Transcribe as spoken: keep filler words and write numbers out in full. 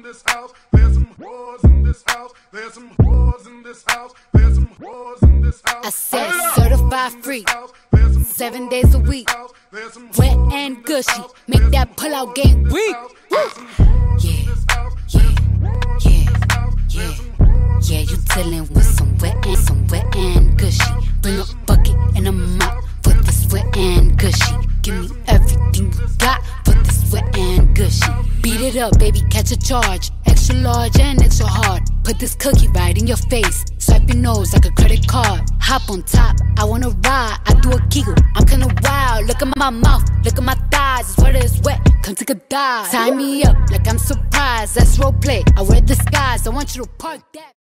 in this house. There's some whores in this house. There's some whores in this house. There's some whores in this house. I said certified free, seven days a week, wet and gushy, make that pull-out game weak. Yeah, yeah, yeah, yeah, yeah. You dealing with some wet and some wet and gushy. Bring a bucket and a mop for this wet and gushy. Give me everything you got for this wet and gushy. Beat it up, baby, catch a charge. Extra large and extra hard. Put this cookie right in your face. Swipe your nose like a credit card. Hop on top, I wanna ride. I do a giggle, I'm kinda wild. Look at my mouth, look at my thighs. It's wet, it's wet, come take a dive. Tie me up like I'm surprised, that's roleplay. I wear disguise, I want you to park that.